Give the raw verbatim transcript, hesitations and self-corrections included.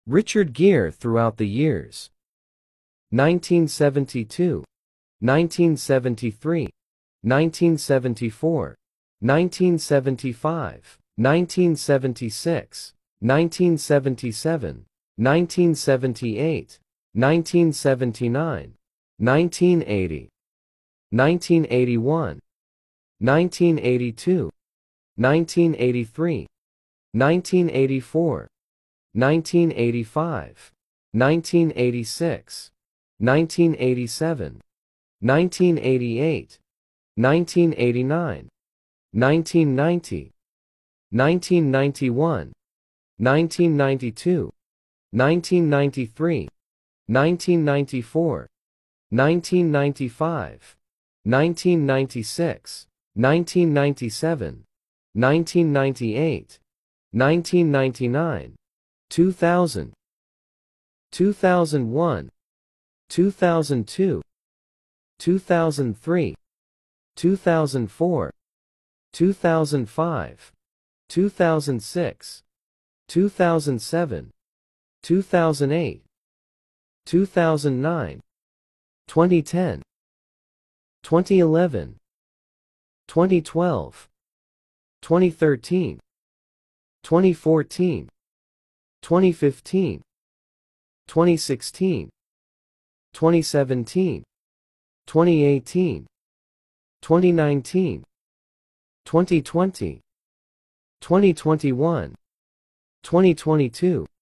Richard Gere throughout the years. nineteen seventy-two, nineteen seventy-three, nineteen seventy-four, nineteen seventy-five, nineteen seventy-six, nineteen seventy-seven, nineteen seventy-eight, nineteen seventy-nine, nineteen eighty, nineteen eighty-one, nineteen eighty-two, nineteen eighty-three, nineteen eighty-four, nineteen eighty-five, nineteen eighty-six, nineteen eighty-seven, nineteen eighty-eight, nineteen eighty-nine, nineteen ninety, nineteen ninety-one, nineteen ninety-two, nineteen ninety-three, nineteen ninety-four, nineteen ninety-five, nineteen ninety-six, nineteen ninety-seven, nineteen ninety-eight, nineteen ninety-nine, two thousand, two thousand one, two thousand two, two thousand three, two thousand four, two thousand five, two thousand six, two thousand seven, two thousand eight, two thousand nine, twenty ten, twenty eleven, twenty twelve, twenty thirteen, twenty fourteen, twenty fifteen, twenty sixteen, twenty seventeen, twenty eighteen, twenty nineteen, twenty twenty, twenty twenty-one, twenty twenty-two.